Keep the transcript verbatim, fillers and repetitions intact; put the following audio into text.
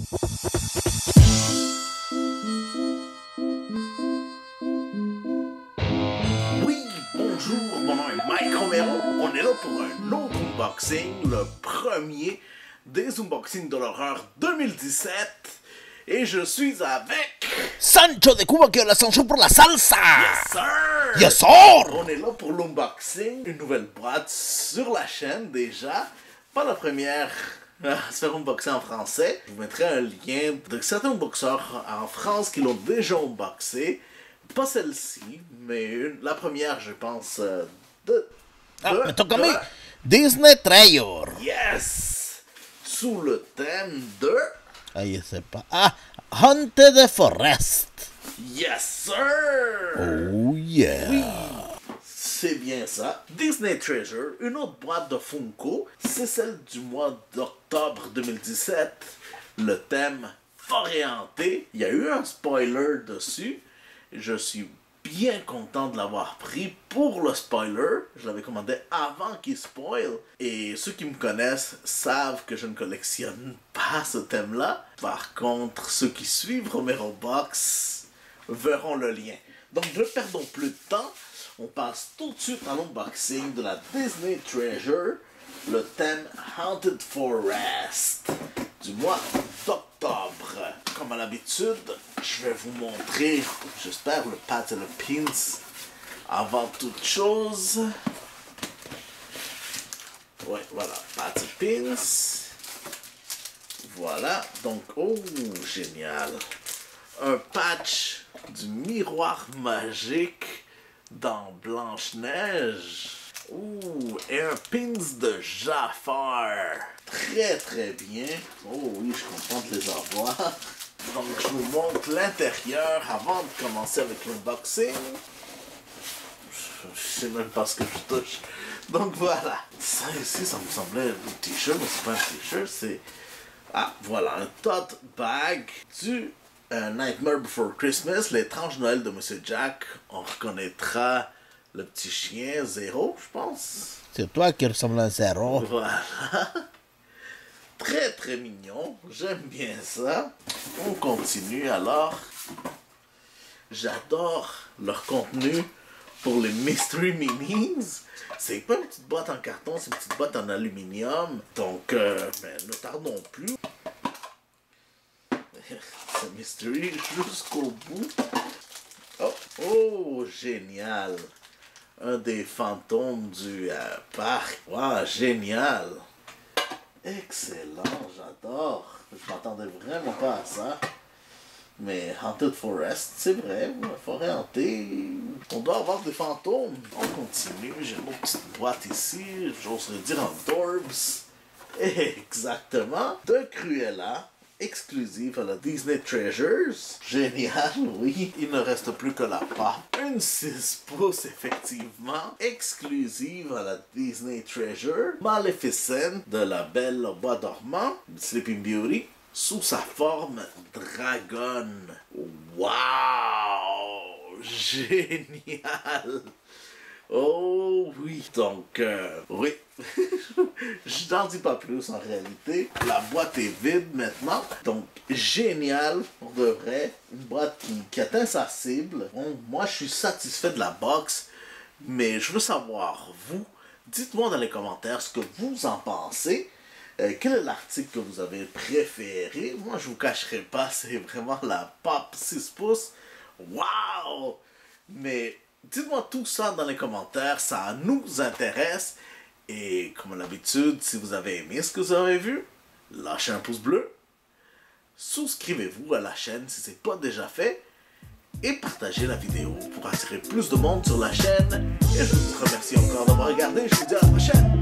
Oui, bonjour, mon nom est Mike Romero. On est là pour un autre unboxing, le premier des unboxings de l'horreur deux mille dix-sept. Et je suis avec... Sancho de Cuba qui a l'ascension pour la salsa! Yes, sir! Yes, sir! On est là pour l'unboxing, une nouvelle boîte sur la chaîne déjà. Pas la première à se faire unboxer en français. Je vous mettrai un lien de certains unboxeurs en France qui l'ont déjà unboxé. Pas celle-ci, mais une, la première, je pense, euh, de... Ah, de- me toca a de- mí. Disney Treasure. Yes! Sous le thème de... Ahí sepa. Ah, Haunted Forest. Yes, sir! Oh yeah. Oui, c'est bien ça. Disney Treasure, une autre boîte de Funko. C'est celle du mois d'octobre deux mille dix-sept. Le thème forêt hantée. Il y a eu un spoiler dessus. Je suis bien content de l'avoir pris pour le spoiler. Je l'avais commandé avant qu'il spoil. Et ceux qui me connaissent savent que je ne collectionne pas ce thème-là. Par contre, ceux qui suivent Romero Box verront le lien. Donc, ne perdons plus de temps. On passe tout de suite à l'unboxing de la Disney Treasure. Le thème Haunted Forest du mois d'octobre. Comme à l'habitude, je vais vous montrer, j'espère, le pat et le pins avant toute chose. Ouais, voilà, pat et pins. Voilà, donc, oh, génial. Un patch du miroir magique dans Blanche-Neige. Ouh, et un pins de Jafar. Très très bien. Oh oui, je suis content de les avoir. Donc je vous montre l'intérieur avant de commencer avec l'unboxing. Je, je sais même pas ce que je touche. Donc voilà. Ça ici, ça me semblait un t-shirt, mais c'est pas un t-shirt, c'est... Ah, voilà, un tote bag du euh, Nightmare Before Christmas, l'étrange Noël de Monsieur Jack. On reconnaîtra le petit chien, Zéro, je pense. C'est toi qui ressemble à un zéro. Voilà. Très très mignon. J'aime bien ça. On continue alors. J'adore leur contenu pour les Mystery Minis. C'est pas une petite boîte en carton, c'est une petite boîte en aluminium. Donc, euh, ben, ne tardons plus. C'est Mystery jusqu'au bout. Oh, oh, génial. Un des fantômes du euh, parc. Wow, génial. Excellent, j'adore. Je m'attendais vraiment pas à ça. Mais Haunted Forest, c'est vrai, la forêt hantée, on doit avoir des fantômes. On continue, j'ai une autre petite boîte ici, j'oserais dire en Dorbs. Exactement, de Cruella, exclusive à la Disney Treasures. Génial, oui. Il ne reste plus que la pâte. Une six pouces, effectivement, exclusive à la Disney Treasure. Maleficent de la Belle au Bois dormant, Sleeping Beauty, sous sa forme dragonne. Wow! Génial! Oh oui! Donc, euh, oui. Je n'en dis pas plus en réalité. La boîte est vide maintenant. Donc, génial, pour de vrai. Une boîte qui, qui atteint sa cible. Bon, moi, je suis satisfait de la box. Mais je veux savoir, vous, dites-moi dans les commentaires ce que vous en pensez. Euh, quel est l'article que vous avez préféré? Moi, je vous cacherai pas, c'est vraiment la pop six pouces. Wow! Mais dites-moi tout ça dans les commentaires, ça nous intéresse. Et comme à l'habitude, si vous avez aimé ce que vous avez vu, lâchez un pouce bleu. Souscrivez-vous à la chaîne si ce n'est pas déjà fait. Et partagez la vidéo pour attirer plus de monde sur la chaîne. Et je vous remercie encore d'avoir regardé. Je vous dis à la prochaine.